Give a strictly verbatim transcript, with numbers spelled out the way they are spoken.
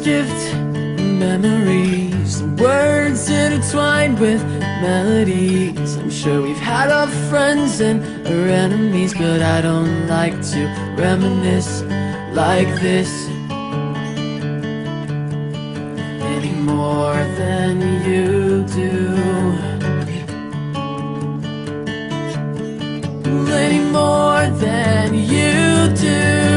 drift, memories, words intertwined with melodies. I'm sure we've had our friends and our enemies, but I don't like to reminisce like this any more than you do, any more than you do.